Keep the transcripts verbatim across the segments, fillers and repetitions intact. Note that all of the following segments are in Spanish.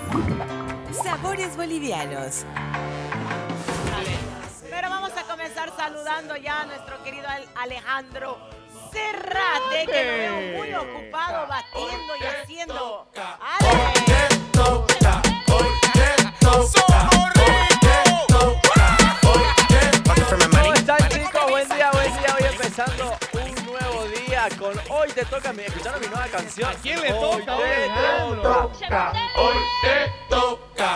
Sabores bolivianos. Pero vamos a comenzar saludando ya a nuestro querido Alejandro Zárate, que lo veo muy ocupado batiendo y haciendo. ¡Ale! ¿Cómo están, chicos? Buen día, buen día. Hoy empezando un nuevo día con Hoy Te Toca. ¿Escucharon mi nueva canción? ¿A quién le Hoy toca? te toca. Hoy te toca.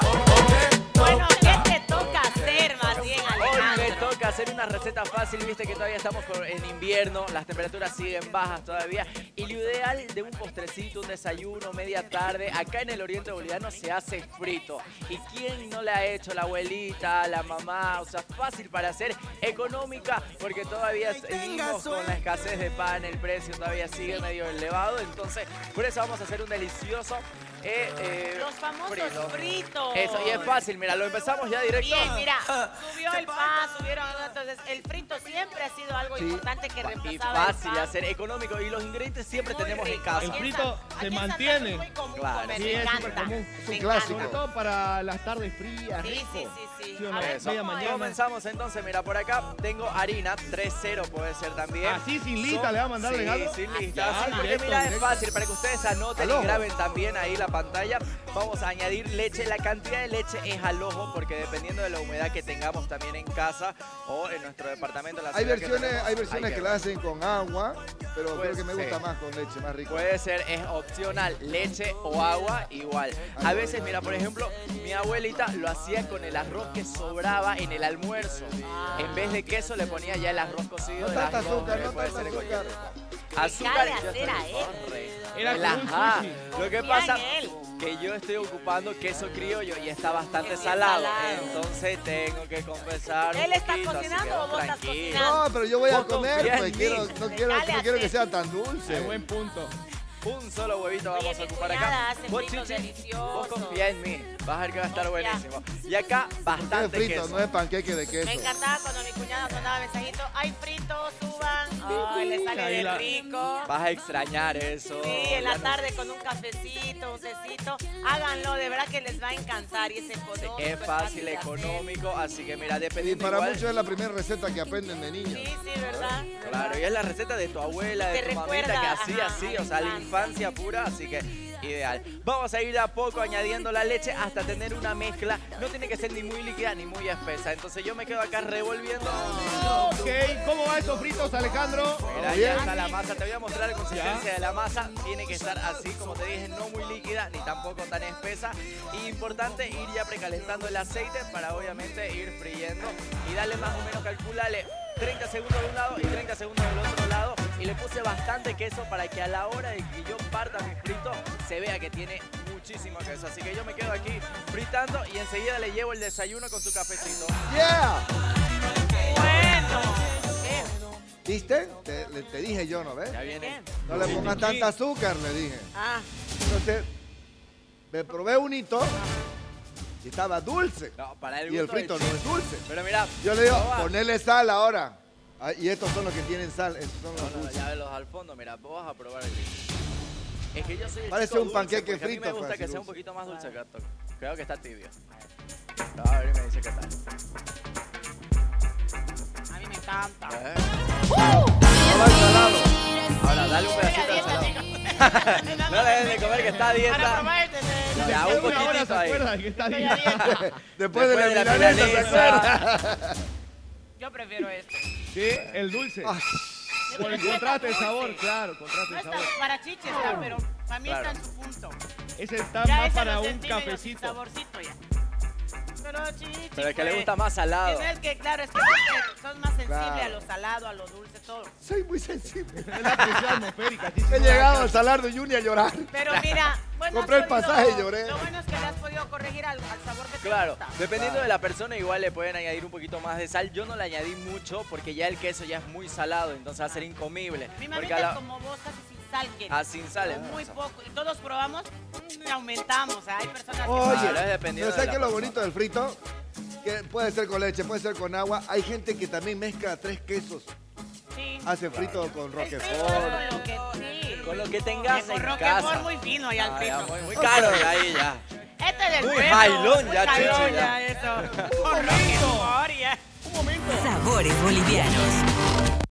Bueno, ¿qué te toca hacer más bien, Hoy me Alejandro? toca hacer una receta fácil, viste que todavía estamos con- en invierno, las temperaturas siguen bajas todavía y lo ideal de un postrecito, un desayuno, media tarde, acá en el oriente boliviano se hace frito. ¿Y quién no le ha hecho? La abuelita, la mamá, o sea, fácil para hacer, económica, porque todavía seguimos con la escasez de pan, el precio todavía sigue medio elevado, entonces por eso vamos a hacer un delicioso eh, eh, Los famosos frito. fritos. Eso, y es fácil, mira, lo empezamos ya directo. Bien, mira, subió el pan, subieron, entonces el frito siempre ha sido algo Sí. importante que Y reemplazaba fácil el de pan. hacer, económico, y los ingredientes siempre Muy tenemos en rico. casa. El Aquí en frito San- se aquí en Santa mantiene. Cruz es muy común Claro. comer, Sí, me es súper encanta. común. Es un me clásico. Sobre encanta. todo para las tardes frías, Sí, rico. sí, sí, sí. Sí o A no, ver, Eso. media ¿cómo es? mañana. Comenzamos entonces, mira, por acá tengo harina, tres cero puede ser también. Así sin lista Son- le va a mandar sí, Alejandro. sin Así, lista. ah, Sí, porque directo, mira, es directo. fácil, para que ustedes anoten Al y ojo. graben también ahí la pantalla. Vamos a añadir leche. La cantidad de leche es al ojo, porque dependiendo de la humedad que tengamos también en casa o en nuestro departamento, en la Hay ciudad que versiones, tenemos, hay versiones que, que la hacen con agua, pero Pues, creo que me sí. gusta más con leche, más rico. Puede ser, es opcional, leche o agua, igual. A veces, mira, por ejemplo, mi abuelita lo hacía con el arroz que sobraba en el almuerzo. En vez de queso le ponía ya el arroz cocido. No el tanta arroz, azúcar, que no puede tanta ser cualquier azúcar. cosa. Azúcar, Deja de yo hacer estoy- a él. Corre. Era como un Relajá. sushi. Lo que Confía pasa en él. que yo estoy ocupando queso criollo y está bastante Es bien salado. salado. Entonces tengo que compensar un ¿Él está poquito, así cocinando que o vos estás tranquilo. cocinando? No, pero yo voy a Vos comer, confía en pues mí. quiero, no quiero, Dale no a quiero que hacer. sea tan Qué dulce. buen punto. Un solo huevito Oye, vamos a mi ocupar cuñada acá. hace Vos, fritos Chichi, deliciosos. vos confía en mí. Vas a ver que va a estar Confía. buenísimo. Y acá Es bastante frito, queso. no es panqueque de queso. Me encantaba cuando mi cuñada mandaba mensajitos. Hay fritos, suban. Ay, le sale Ahí de la- rico. Vas a extrañar eso. Sí, en la Ya no- tarde con un cafecito, un tecito. Háganlo, de verdad que les va a encantar y es económico. Es fácil, de hacer. económico, así que mira, Y dependiendo para igual- muchos es la primera receta que aprenden de Sí, niños. sí, ¿verdad? Claro, y es la receta de tu abuela, de Te tu mamita recuerda, que hacía ajá, así, a o sea, la la infancia pura, así que ideal. Vamos a ir de a poco añadiendo la leche hasta tener una mezcla. No tiene que ser ni muy líquida ni muy espesa. Entonces yo me quedo acá revolviendo. Ok, ¿cómo va estos fritos, Alejandro? Mira, bien. ya está la masa. Te voy a mostrar la consistencia de la masa. Tiene que estar así, como te dije, no muy líquida ni tampoco tan espesa. Y importante ir ya precalentando el aceite para obviamente ir friendo. Y dale más o menos, calculale treinta segundos de un lado y treinta segundos del otro lado. Y le puse bastante queso para que a la hora de que yo parta mi frito se vea que tiene muchísimo queso. Así que yo me quedo aquí fritando y enseguida le llevo el desayuno con su cafecito. ¡Yeah! Bueno. ¿Qué? ¿Viste? Te, le- te dije yo, ¿no ves? Ya viene. No le pongas tanta azúcar, le dije. Ah, Entonces, me probé un hito y estaba dulce. No, para el Y el gusto del frito no chef. es dulce. Pero mira, Yo le digo, proba. ponerle sal ahora. Ah, y estos son los que tienen sal, estos son No, los no, no, dulces. ya los al fondo, mira, vos vas a probar el frito. Es que yo soy el Parece chico un dulce, panqueque porque a mí frito, me gusta pues, que así sea un dulce. poquito más dulce, gato. Creo que está tibio. A ver y me dice qué tal. a mí me encanta. ¿Eh? No va salado. Ahora, dale un pedacito de salado. No le den de comer que está a Para dieta. probar este de- Ya, Después un de una hora se poquitito ahí. acuerda que está Estoy bien. a dieta. Después, de la Después de la milanesa, ¿se milanesa. acuerda? Yo prefiero esto. Sí, el dulce. Ay, Por el Pero contraste de está sabor, dulce. claro, contraste No de está, sabor. para chichi está, pero para mí Claro. está en su punto. Ese está Ya más ese para lo un sentí medio sin cafecito. saborcito ya. Pero chichi, Pero es que le pues. gusta más salado. Es que, claro, es que vos que sos más sensible Claro. a lo salado, a lo dulce, todo. soy muy sensible. Es la presión atmosférica. sí, sí, He no, llegado acá. al Salardo Junior a llorar. Pero mira, bueno, Compré has el pasaje podido- y lloré. Lo bueno es que le has podido corregir al, al sabor que te Claro, gusta. dependiendo de la persona igual le pueden añadir un poquito más de sal. Yo no le añadí mucho porque ya el queso ya es muy salado, entonces va a ser incomible. Mi Porque mamita a la- es como vos, casi sin sal. Que Ah, sin sal, con muy entonces. poco. Y todos probamos y aumentamos. O sea, hay personas que... Oye, Claro, es dependiendo pero ¿sabes de qué es la lo bonito del frito? Que puede ser con leche, puede ser con agua. Hay gente que también mezcla tres quesos. Sí. Hace frito con El frito roquefort. con lo que sí. Con lo que tengas Con en Roquefort casa. muy fino ahí al Ah, ya, frito. muy, muy caro ahí ya. Este es Muy Bueno, jailón muy ya, jailón Checho, ya. ya eso. Un Por lo que momento. humor, ya. Un momento. Sabores bolivianos.